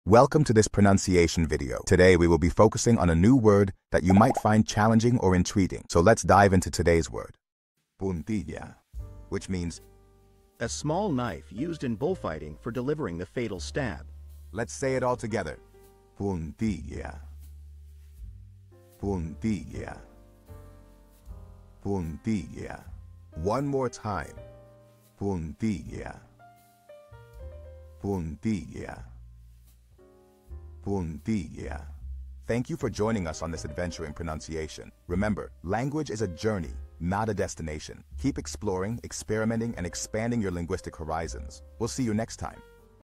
Welcome to this pronunciation video. Today we will be focusing on a new word that you might find challenging or intriguing. So let's dive into today's word. Puntilla, which means a small knife used in bullfighting for delivering the fatal stab. let's say it all together. Puntilla. Puntilla. Puntilla. One more time. Puntilla. Puntilla. Puntilla. Thank you for joining us on this adventure in pronunciation. Remember, language is a journey, not a destination. Keep exploring, experimenting, and expanding your linguistic horizons. We'll see you next time.